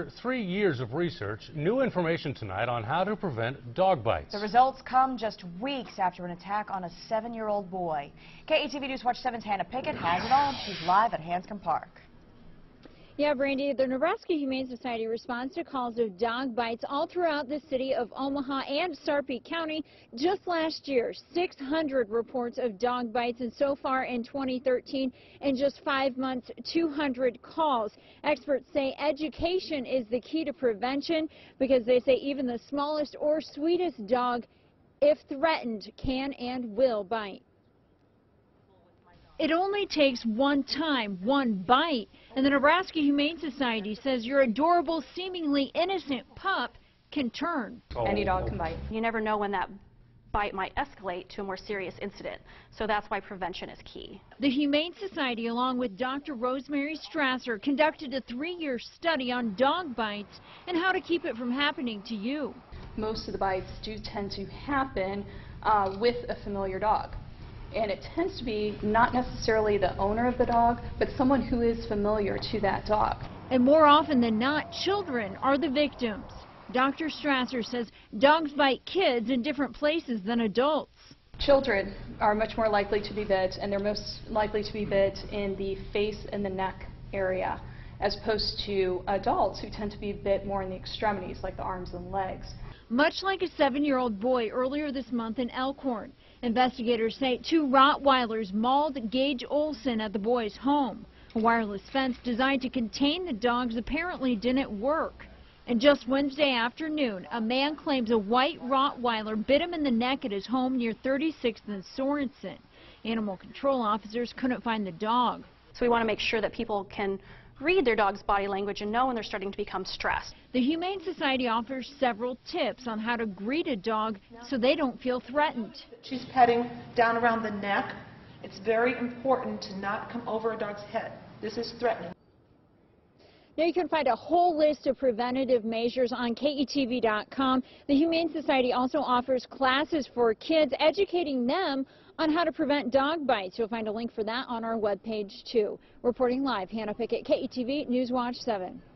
After 3 years of research, new information tonight on how to prevent dog bites. The results come just weeks after an attack on a 7-year-old boy. KETV News Watch 7's Hannah Pickett has it all. She's live at Hanscom Park. Yeah, Brandy, the Nebraska Humane Society responds to calls of dog bites all throughout the city of Omaha and Sarpy County. Just last year, 600 reports of dog bites, and so far in 2013, in just 5 months, 200 calls. Experts say education is the key to prevention because they say even the smallest or sweetest dog, if threatened, can and will bite. It only takes one time, one bite, and the Nebraska Humane Society says your adorable, seemingly innocent pup can turn. Any dog can bite. You never know when that bite might escalate to a more serious incident, so that's why prevention is key. The Humane Society, along with Dr. Rosemary Strasser, conducted a 3-year study on dog bites and how to keep it from happening to you. Most of the bites do tend to happen with a familiar dog. And it tends to be not necessarily the owner of the dog, but someone who is familiar to that dog. And more often than not, children are the victims. Dr. Strasser says dogs bite kids in different places than adults. Children are much more likely to be bit, and they're most likely to be bit in the face and the neck area, as opposed to adults who tend to be bit more in the extremities, like the arms and legs. Much like a 7-year-old boy earlier this month in Elkhorn. Investigators say 2 Rottweilers mauled Gage Olson at the boy's home. A wireless fence designed to contain the dogs apparently didn't work. And just Wednesday afternoon, a man claims a white Rottweiler bit him in the neck at his home near 36th and Sorensen. Animal control officers couldn't find the dog. So we want to make sure that people can read their dog's body language and know when they're starting to become stressed. The Humane Society offers several tips on how to greet a dog so they don't feel threatened. She's petting down around the neck. It's very important to not come over a dog's head. This is threatening. Now you can find a whole list of preventative measures on KETV.com. The Humane Society also offers classes for kids, educating them on how to prevent dog bites. You'll find a link for that on our webpage too. Reporting live, Hannah Pickett, KETV News Watch 7.